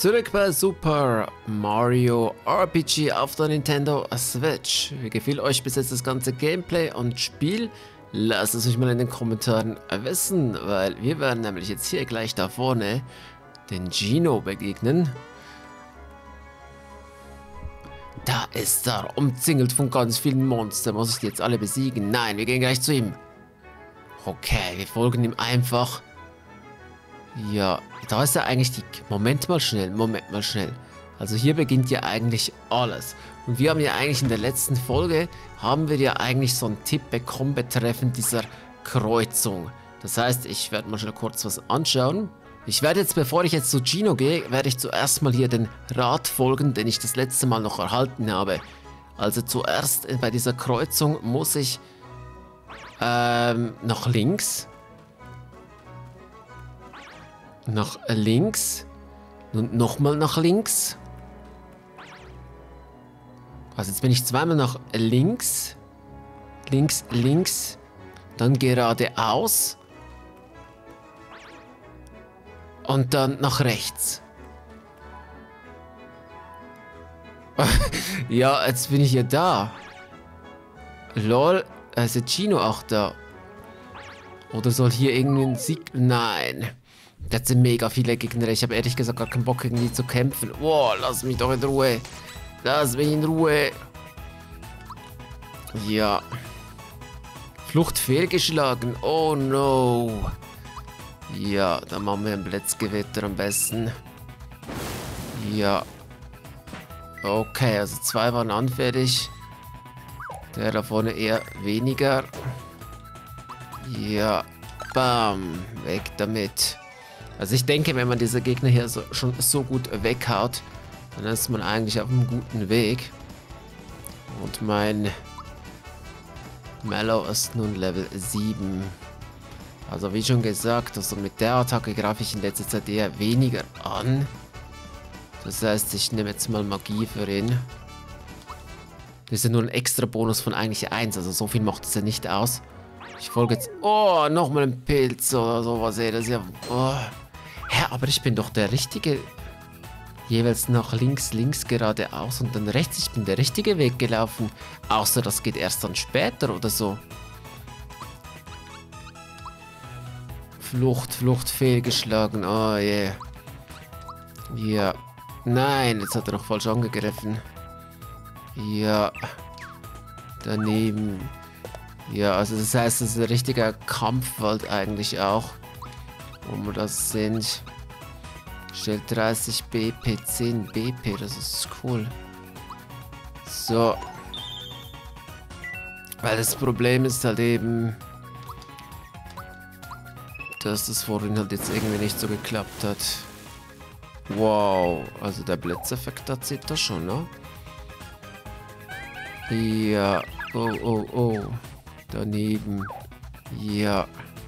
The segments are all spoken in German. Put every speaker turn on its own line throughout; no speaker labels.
Zurück bei Super Mario RPG auf der Nintendo Switch. Wie gefiel euch bis jetzt das ganze Gameplay und Spiel? Lasst es euch mal in den Kommentaren wissen, weil wir werden nämlich jetzt hier gleich da vorne den Gino begegnen. Da ist er, umzingelt von ganz vielen Monstern. Muss ich die jetzt alle besiegen? Nein, wir gehen gleich zu ihm. Okay, wir folgen ihm einfach. Ja, da ist ja eigentlich die... Moment mal schnell. Also hier beginnt ja eigentlich alles. Und wir haben ja eigentlich in der letzten Folge, haben wir ja eigentlich so einen Tipp bekommen betreffend dieser Kreuzung. Das heißt, ich werde mal schnell kurz was anschauen. Ich werde jetzt, bevor ich jetzt zu Gino gehe, werde ich zuerst mal hier den Rat folgen, den ich das letzte Mal noch erhalten habe. Also zuerst bei dieser Kreuzung muss ich nach links. Nach links. Und nochmal nach links. Also jetzt bin ich zweimal nach links. Links. Dann geradeaus. Und dann nach rechts. Ja, jetzt bin ich ja da. Lol, ist der Gino auch da? Oder soll hier irgendwie ein Sieg... Nein. Das sind mega viele Gegner. Ich habe ehrlich gesagt gar keinen Bock irgendwie zu kämpfen. Wow, lass mich doch in Ruhe. Lass mich in Ruhe. Ja. Flucht fehlgeschlagen. Oh no. Ja, dann machen wir ein Blitzgewitter am besten. Ja. Okay, also 2 waren anfällig. Der da vorne eher weniger. Ja. Bam. Weg damit. Also ich denke, wenn man diese Gegner hier schon so gut weghaut, dann ist man eigentlich auf einem guten Weg. Und mein Mallow ist nun Level 7. Also wie schon gesagt, also mit der Attacke greife ich in letzter Zeit eher weniger an. Das heißt, ich nehme jetzt mal Magie für ihn. Das ist ja nur ein extra Bonus von eigentlich 1, also so viel macht es ja nicht aus. Ich folge jetzt... Oh, nochmal ein Pilz oder sowas, ey, das ist ja... Oh. Hä, aber ich bin doch der Richtige. Jeweils nach links geradeaus und dann rechts. Ich bin der richtige Weg gelaufen. Außer das geht erst dann später oder so. Flucht fehlgeschlagen. Oh je. Yeah. Ja. Nein, jetzt hat er noch falsch angegriffen. Ja. Daneben. Ja, also das heißt, das ist ein richtiger Kampfwald eigentlich auch. Wo wir das sind. Stellt 30 BP, 10 BP, das ist cool. So. Weil das Problem ist halt eben, dass das vorhin halt jetzt irgendwie nicht so geklappt hat. Wow, also der Blitzeffekt, da zieht das schon, ne? Ja. Oh. Daneben. Ja.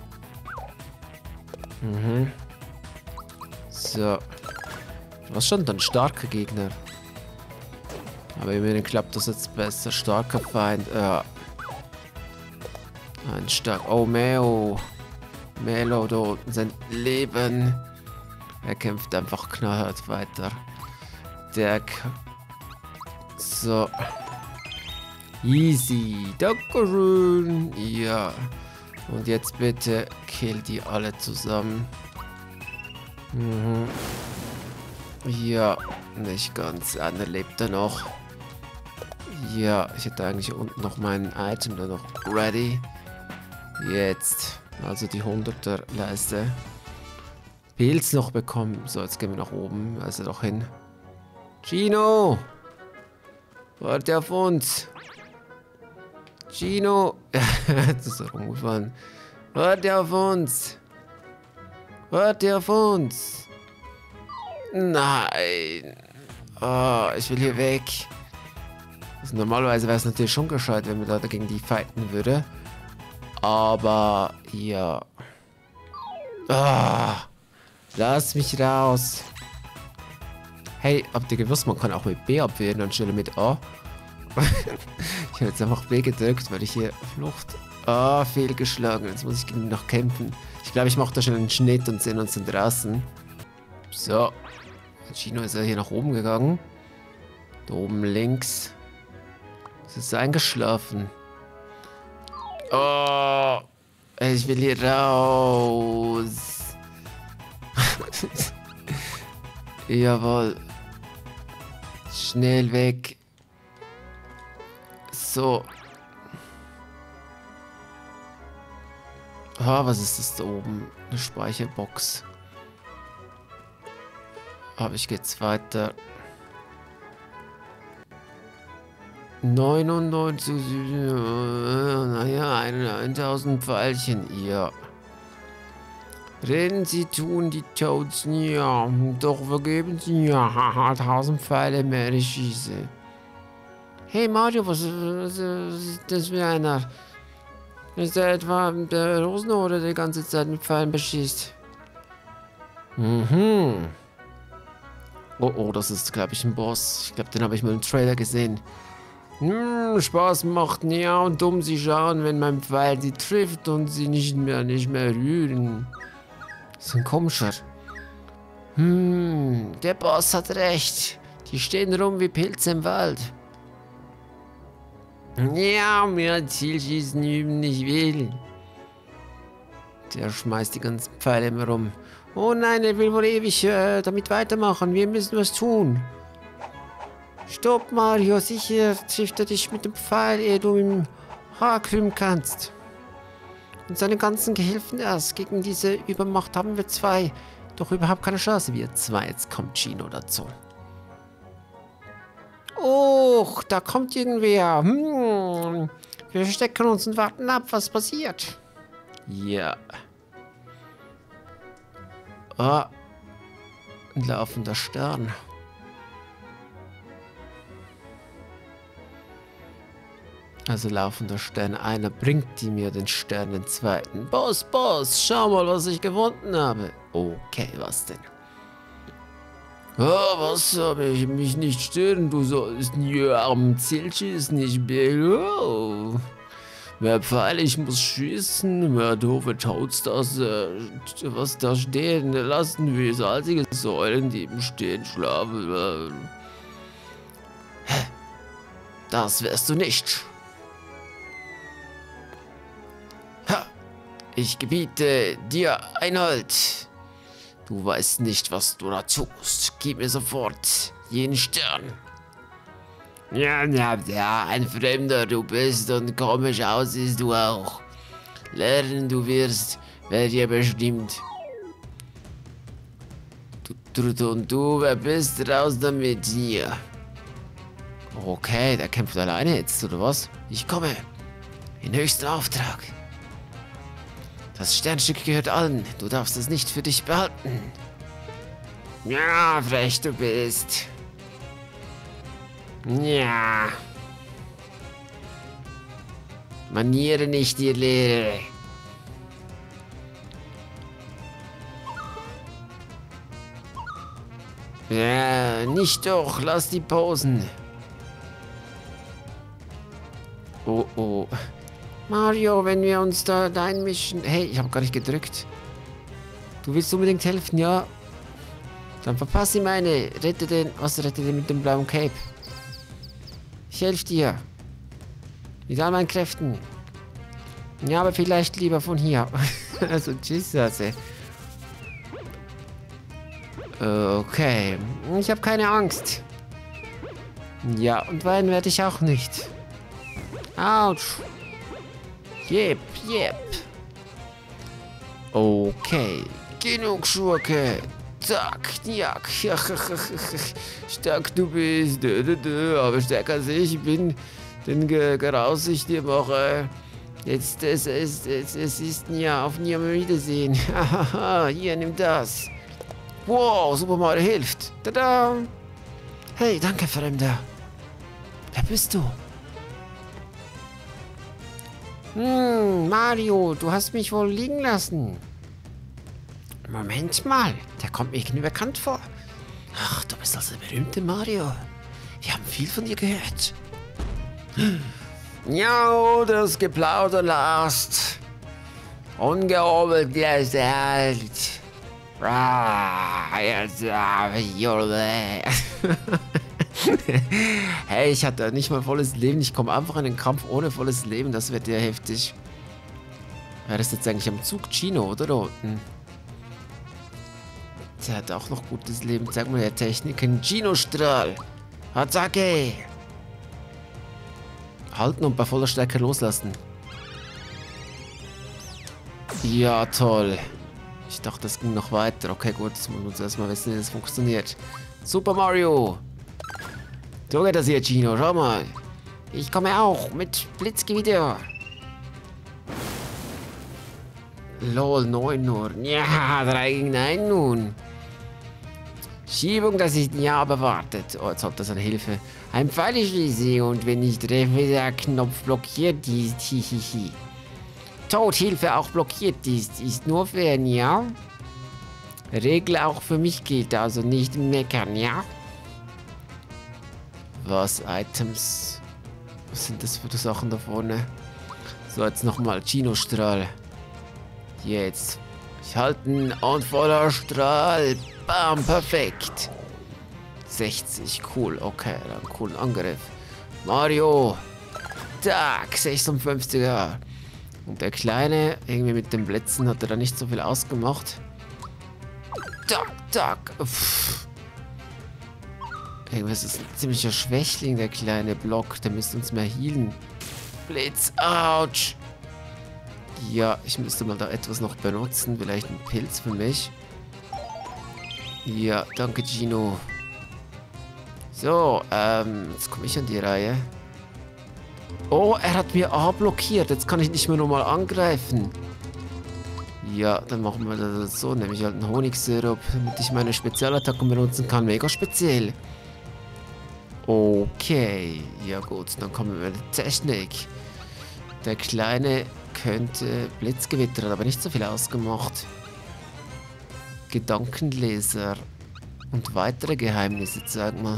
So. Was schon dann starke Gegner. Aber immerhin klappt das jetzt besser. Starker Feind. Ja. Ein stark. Oh, Melo da unten sein Leben. Er kämpft einfach knallhart weiter. So. Easy. Dankeschön. Ja. Und jetzt bitte kill die alle zusammen. Ja, nicht ganz. Einer lebt da noch. Ja, ich hätte eigentlich unten noch mein Item da noch ready. Jetzt. Also die 100er Leiste. Pilz noch bekommen. So, jetzt gehen wir nach oben. Also doch hin. Gino! Warte auf uns! Gino! Das ist rumgefallen. Warte auf uns! Warte auf uns! Nein! Oh, ich will hier weg. Also normalerweise wäre es natürlich schon gescheit, wenn man da dagegen die fighten würde. Aber ja. Oh, lass mich raus. Hey, habt ihr gewusst, man kann auch mit B abwehren anstelle mit A? Ich habe jetzt einfach B gedrückt, weil ich hier Flucht... Ah, fehlgeschlagen. Jetzt muss ich noch kämpfen. Ich glaube, ich mache da schon einen Schnitt und sehen uns dann draußen. So. Gino ist ja hier nach oben gegangen. Da oben links. Es ist eingeschlafen. Oh, ich will hier raus. Jawohl. Schnell weg. So. Ah, was ist das da oben? Eine Speicherbox. Aber ich gehe jetzt weiter. 99, naja, 1000 Pfeilchen, ja. Reden Sie, tun die Toads, ja. Doch vergeben Sie, ja. Haha, 1000 Pfeile mehr, ich schieße. Hey Mario, was ist das für einer? Ist der etwa der Rosenhof, der die ganze Zeit mit Pfeilen beschießt? Mhm. Oh, oh, das ist, glaube ich, ein Boss. Ich glaube, den habe ich mal im Trailer gesehen. Spaß macht, ja, und dumm sie schauen, wenn mein Pfeil sie trifft und sie nicht mehr rühren. Das ist ein komischer. Der Boss hat recht. Die stehen rum wie Pilze im Wald. Ja, mehr Zielschießen üben nicht will. Der schmeißt die ganzen Pfeile immer rum. Oh nein, er will wohl ewig damit weitermachen. Wir müssen was tun. Stopp, Mario. Sicher trifft er dich mit dem Pfeil, ehe du im Haar krümmen kannst. Und seine ganzen Gehilfen erst. Gegen diese Übermacht haben wir zwei. Doch überhaupt keine Chance. Wir zwei. Jetzt kommt Gino dazu. Oh, da kommt irgendwer. Wir verstecken uns und warten ab, was passiert. Ja. Ah. Ein laufender Stern. Also laufender Stern. Einer bringt die mir den Stern, den zweiten. Boss, schau mal, was ich gefunden habe. Okay, was denn? Oh, was soll ich mich nicht stören? Du sollst hier am Zielschießen nicht be. Mehr Pfeile, ich muss schießen. Mehr doofe Toads, das, was da stehen lassen wie salzige Säulen, die im Stehen schlafen. Das wärst du nicht. Ha! Ich gebiete dir Einhalt. Du weißt nicht, was du da tust. Gib mir sofort jenen Stern. Ja, ein Fremder du bist und komisch aussiehst du auch. Lernen du wirst, wer dir bestimmt. Und du, wer bist, raus damit hier. Okay, der kämpft alleine jetzt, oder was? Ich komme. In höchsten Auftrag. Das Sternstück gehört allen. Du darfst es nicht für dich behalten. Ja, frech du bist. Ja. Maniere nicht, ihr Lehre. Ja, nicht doch. Lass die posen. Oh, oh. Mario, wenn wir uns da einmischen... Hey, ich habe gar nicht gedrückt. Du willst unbedingt helfen, ja? Dann verpasse ihm eine. Rette den... Was rette den mit dem blauen Cape? Ich helfe dir. Mit all meinen Kräften. Ja, aber vielleicht lieber von hier. Also, tschüss, also. Okay. Ich habe keine Angst. Ja, und weinen werde ich auch nicht. Autsch. Jep. Okay. Genug, Schurke. Zack, jack. Stark du bist. Aber stärker als ich bin. Den Geraus ich dir mache. Jetzt, es ist ja auf nie mehr Wiedersehen. Hahaha, hier, nimm das. Wow, Super Mario hilft. Tada. Hey, danke, Fremder. Wer bist du? Mario, du hast mich wohl liegen lassen. Moment mal, der kommt mir irgendwie bekannt vor. Ach, du bist also der berühmte Mario. Wir haben viel von dir gehört. Ja, das Geplauder last. Ungehobelt gesagt. Hey, ich hatte nicht mal volles Leben. Ich komme einfach in den Kampf ohne volles Leben. Das wird ja heftig. Wer ist jetzt eigentlich am Zug? Gino, oder da unten? Der hat auch noch gutes Leben. Zeig mal der Techniken. Gino-Strahl. Attacke. Halten und bei voller Stärke loslassen. Ja, toll. Ich dachte, das ging noch weiter. Okay, gut. Jetzt muss man uns erstmal wissen, wie das funktioniert. Super Mario. So geht das hier, Gino. Schau mal. Ich komme auch mit Blitzgewitter. Lol, 9 nur. Ja, 3 gegen 1 nun. Schiebung, das ist ja aber wartet. Oh, jetzt hat das eine Hilfe. Ein Pfeil schließe und wenn ich treffe, der Knopf blockiert ist. Hihihi. Todhilfe auch blockiert ist nur fair, ja? Regel auch für mich gilt, also nicht meckern, ja? Was? Items? Was sind das für Sachen da vorne? So, jetzt nochmal Gino-Strahl. Jetzt. Ich halten und voller Strahl. Bam, perfekt. 60, cool. Okay, dann coolen Angriff. Mario. Tag, 56er. Und der Kleine, irgendwie mit den Blitzen hat er da nicht so viel ausgemacht. Tag, Tag. Irgendwas ist ein ziemlicher Schwächling, der kleine Block. Der müsste uns mehr healen. Blitz, ouch. Ja, ich müsste mal da etwas noch benutzen. Vielleicht ein Pilz für mich. Ja, danke Gino. So, jetzt komme ich an die Reihe. Oh, er hat mir A blockiert. Jetzt kann ich nicht mehr normal angreifen. Ja, dann machen wir das so. Nehme ich halt einen Honigsirup, damit ich meine Spezialattacken benutzen kann. Mega speziell. Okay. Ja gut, dann kommen wir mit der Technik. Der Kleine könnte Blitzgewitter, hat aber nicht so viel ausgemacht. Gedankenleser. Und weitere Geheimnisse, sag mal.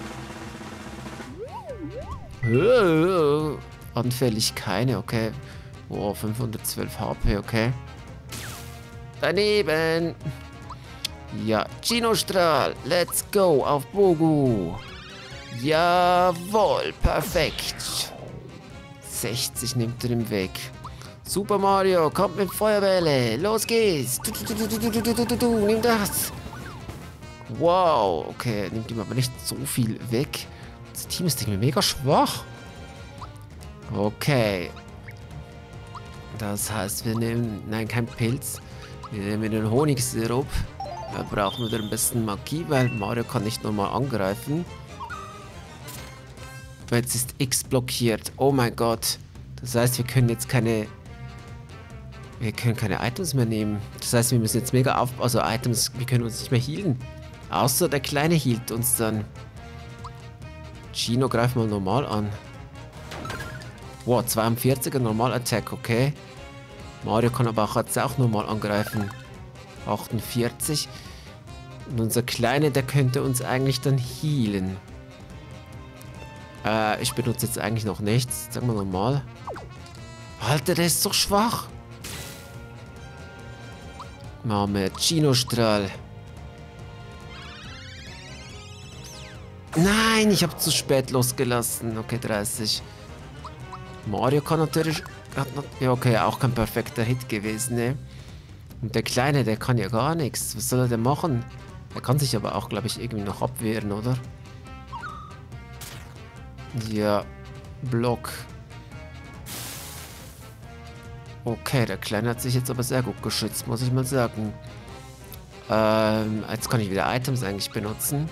Anfällig keine, okay. Oh, 512 HP, okay. Daneben. Ja, Gino-Strahl. Let's go auf Bogu. Jawohl, perfekt. 60 nimmt er ihm weg. Super Mario, kommt mit Feuerbälle. Los geht's. Nimm das. Wow, okay, nimmt ihm aber nicht so viel weg. Das Team ist irgendwie mega schwach. Okay. Das heißt, wir nehmen... Nein, kein Pilz. Wir nehmen den Honigsirup. Da brauchen wir ein bisschen Magie, weil Mario kann nicht normal angreifen. Jetzt ist X blockiert. Oh mein Gott. Das heißt, wir können jetzt keine... Wir können keine Items mehr nehmen. Das heißt, wir müssen jetzt mega auf... Also Items, wir können uns nicht mehr healen. Außer der Kleine hielt uns dann. Gino, greif mal normal an. Wow, 42er Normal-Attack, okay. Mario kann aber auch jetzt auch normal angreifen. 48. Und unser Kleine, der könnte uns eigentlich dann healen. Ich benutze jetzt eigentlich noch nichts. Sagen wir normal. Alter, der ist so schwach. Machen wir Gino-Strahl. Nein, ich habe zu spät losgelassen. Okay, 30. Mario kann natürlich... Ja, okay, auch kein perfekter Hit gewesen, ne? Und der Kleine, der kann ja gar nichts. Was soll er denn machen? Er kann sich aber auch, glaube ich, irgendwie noch abwehren, oder? Ja, Block. Okay, der Kleine hat sich jetzt aber sehr gut geschützt, muss ich mal sagen. Jetzt kann ich wieder Items eigentlich benutzen.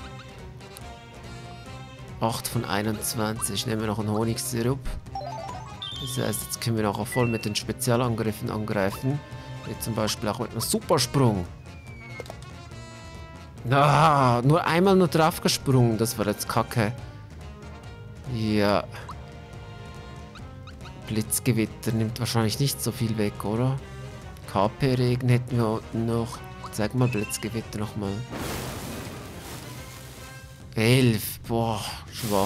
8 von 21. Nehmen wir noch einen Honigsirup. Das heißt, jetzt können wir auch voll mit den Spezialangriffen angreifen. Wie zum Beispiel auch mit einem Supersprung. Ah, nur einmal nur drauf gesprungen. Das war jetzt kacke. Ja. Blitzgewitter nimmt wahrscheinlich nicht so viel weg, oder? KP-Regen hätten wir unten noch. Zeig mal Blitzgewitter nochmal. 11. Boah, schwach.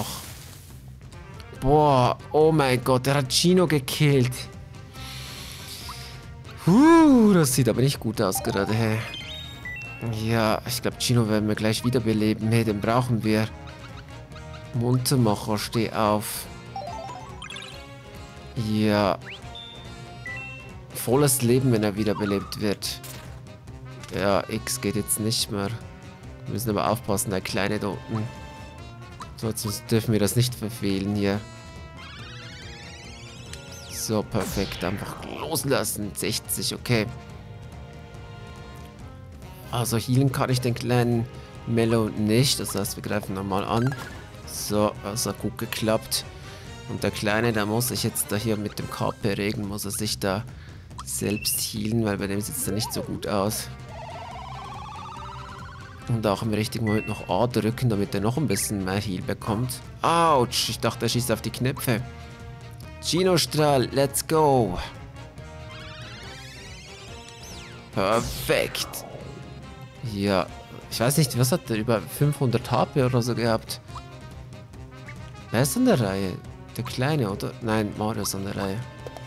Boah, oh mein Gott, der hat Gino gekillt. Das sieht aber nicht gut aus gerade, hey. Ja, ich glaube, Gino werden wir gleich wiederbeleben. Nee, den brauchen wir. Muntermacher, steh auf. Ja. Volles Leben, wenn er wiederbelebt wird. Ja, X geht jetzt nicht mehr. Wir müssen aber aufpassen, der Kleine da unten. Sonst dürfen wir das nicht verfehlen hier. So, perfekt. Einfach loslassen. 60, okay. Also healen kann ich den kleinen Mellow nicht. Das heißt, wir greifen nochmal an. So, also gut geklappt. Und der Kleine, der muss sich jetzt da hier mit dem KP-Regen, muss er sich da selbst healen, weil bei dem sieht es da nicht so gut aus. Und auch im richtigen Moment noch A drücken, damit er noch ein bisschen mehr Heal bekommt. Autsch, ich dachte, er schießt auf die Knöpfe. Gino-Strahl, let's go. Perfekt. Ja, ich weiß nicht, was hat der? Über 500 HP oder so gehabt. Wer ist an der Reihe? Der Kleine, oder? Nein, Mario ist an der Reihe.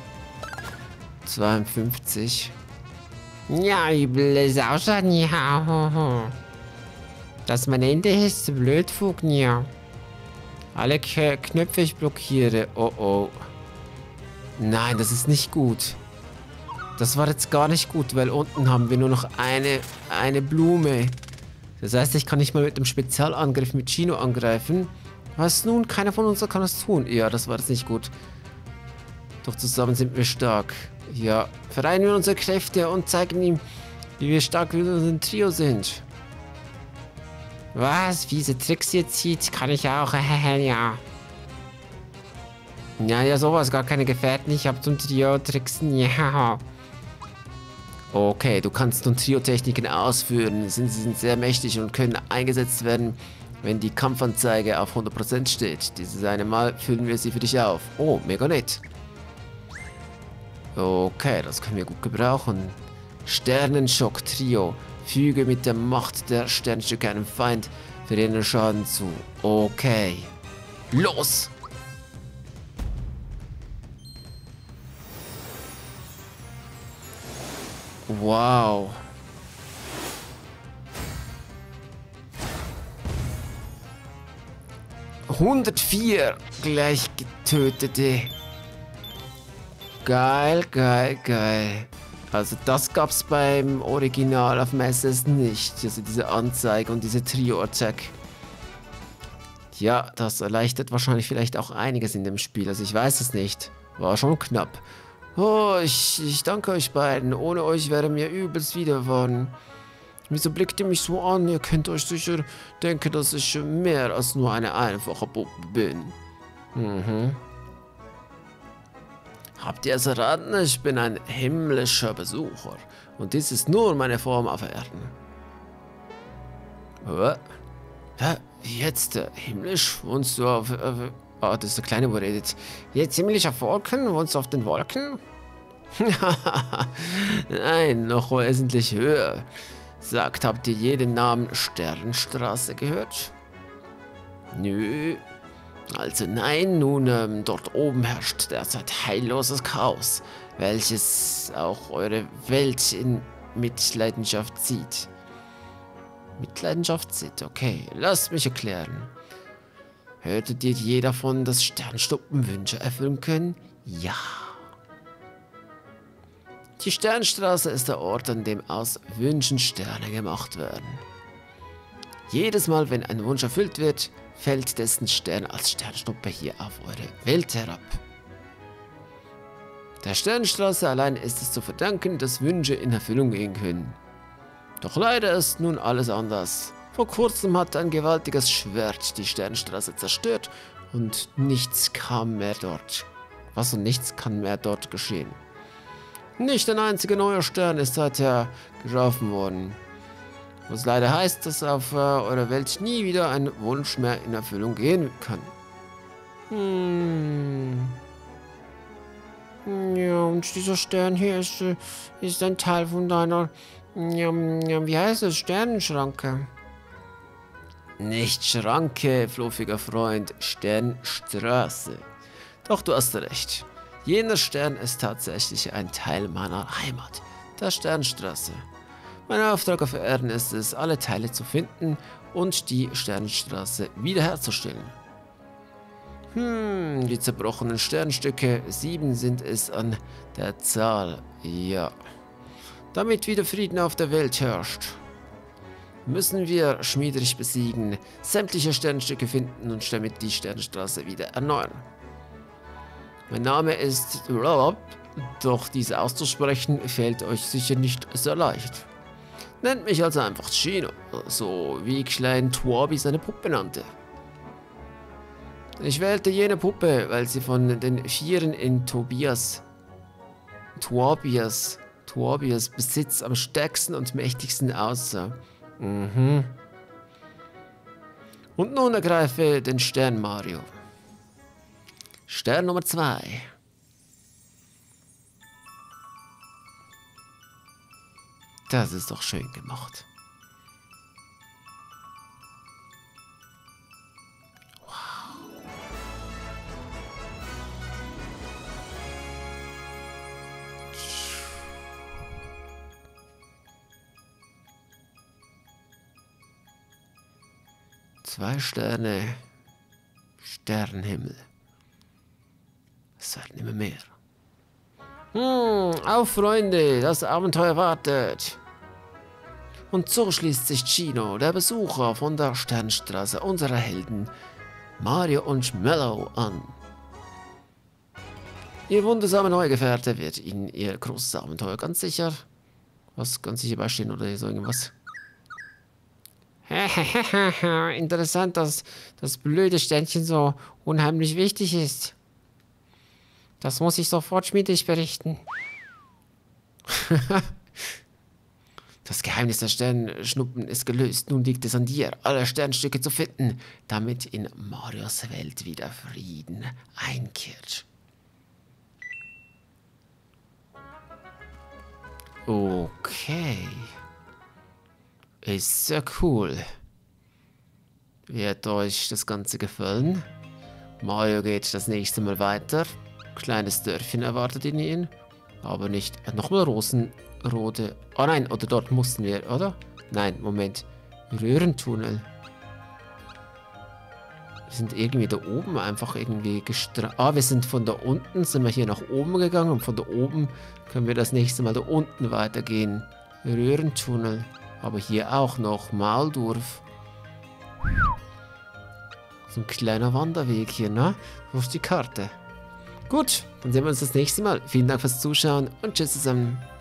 52. Ja, übles Ausschauen, ja. Dass mein Ende ist so blöd, Fug, ja. Alle Knöpfe ich blockiere. Oh oh. Nein, das ist nicht gut. Das war jetzt gar nicht gut, weil unten haben wir nur noch eine Blume. Das heißt, ich kann nicht mal mit dem Spezialangriff mit Gino angreifen. Was nun? Keiner von uns kann das tun. Ja, das war jetzt nicht gut. Doch zusammen sind wir stark. Ja, vereinen wir unsere Kräfte und zeigen ihm, wie wir stark mit unserem Trio sind. Was? Fiese Tricks hier zieht, kann ich auch. Ja. Ja, sowas. Gar keine Gefährten. Ich hab zum Trio Tricksen. Ja. Okay, du kannst nun Trio-Techniken ausführen. Sie sind sehr mächtig und können eingesetzt werden, wenn die Kampfanzeige auf 100% steht. Dieses eine Mal füllen wir sie für dich auf. Oh, mega nett. Okay, das können wir gut gebrauchen. Sternenschock-Trio. Füge mit der Macht der Sternstücke einem Feind für den Schaden zu. Okay. Los! Wow. »104 gleich getötete.« Geil, geil, geil. Also das gab's beim Original auf Masters nicht. Also diese Anzeige und diese Trio-Attack. Ja, das erleichtert wahrscheinlich vielleicht auch einiges in dem Spiel. Also ich weiß es nicht. War schon knapp. Oh, ich danke euch beiden. Ohne euch wäre mir übelst widerfahren. Wieso blickt ihr mich so an? Ihr könnt euch sicher denken, dass ich mehr als nur eine einfache Puppe bin. Mhm. Habt ihr es erraten? Ich bin ein himmlischer Besucher. Und dies ist nur meine Form auf Erden. Wie jetzt? Himmlisch? Wohnst du auf... Oh, das ist der Kleine, wo redet. Jetzt himmlisch auf Wolken? Wohnst du auf den Wolken? Nein, noch wesentlich höher. Sagt, habt ihr je den Namen Sternstraße gehört? Nö. Also nein, nun, dort oben herrscht derzeit heilloses Chaos, welches auch eure Welt in Mitleidenschaft zieht. Mitleidenschaft zieht, okay. Lasst mich erklären. Hörtet ihr je davon, dass Sternschnuppen Wünsche erfüllen können? Ja. Die Sternstraße ist der Ort, an dem aus Wünschen Sterne gemacht werden. Jedes Mal, wenn ein Wunsch erfüllt wird, fällt dessen Stern als Sternschnuppe hier auf eure Welt herab. Der Sternstraße allein ist es zu verdanken, dass Wünsche in Erfüllung gehen können. Doch leider ist nun alles anders. Vor kurzem hat ein gewaltiges Schwert die Sternstraße zerstört und nichts kam mehr dort. Was und nichts kann mehr dort geschehen. Nicht ein einziger neuer Stern ist seither geschaffen worden. Was leider heißt, dass auf eurer Welt nie wieder ein Wunsch mehr in Erfüllung gehen kann. Ja, und dieser Stern hier ist ein Teil von deiner, wie heißt es, Sternenschranke? Nicht Schranke, fluffiger Freund, Sternstraße. Doch du hast recht. Jener Stern ist tatsächlich ein Teil meiner Heimat, der Sternstraße. Mein Auftrag auf Erden ist es, alle Teile zu finden und die Sternenstraße wiederherzustellen. Die zerbrochenen Sternstücke, 7 sind es an der Zahl, ja. Damit wieder Frieden auf der Welt herrscht, müssen wir Schmiederich besiegen, sämtliche Sternstücke finden und damit die Sternenstraße wieder erneuern. Mein Name ist Rob, doch diese auszusprechen fällt euch sicher nicht so leicht. Nennt mich also einfach Chino, so wie Klein Twabi seine Puppe nannte. Ich wählte jene Puppe, weil sie von den Vieren in Twabias Besitz am stärksten und mächtigsten aussah. Und nun ergreife den Stern, Mario. Stern Nummer 2. Das ist doch schön gemacht. Wow. Zwei Sterne. Sternenhimmel. Es werden immer mehr. Auf, Freunde, das Abenteuer wartet. Und so schließt sich Chino, der Besucher von der Sternstraße unserer Helden, Mario und Mellow, an. Ihr wundersame neue Gefährte wird Ihnen Ihr großes Abenteuer ganz sicher beistehen oder so irgendwas. Interessant, dass das blöde Sternchen so unheimlich wichtig ist. Das muss ich sofort Schmiederich berichten. Das Geheimnis der Sternschnuppen ist gelöst. Nun liegt es an dir, alle Sternstücke zu finden, damit in Marios Welt wieder Frieden einkehrt. Okay. Ist sehr cool. Wie hat euch das Ganze gefallen? Mario geht das nächste Mal weiter. Kleines Dörfchen erwartet ihn, aber nicht nochmal rosenrote. Oh nein, oder dort mussten wir, oder? Nein, Moment. Röhrentunnel. Wir sind irgendwie da oben einfach irgendwie gestrandet. Ah, wir sind von da unten, sind wir hier nach oben gegangen und von da oben können wir das nächste Mal da unten weitergehen. Röhrentunnel. Aber hier auch noch Maldorf. So ein kleiner Wanderweg hier, ne? Wo ist die Karte? Gut, dann sehen wir uns das nächste Mal. Vielen Dank fürs Zuschauen und tschüss zusammen.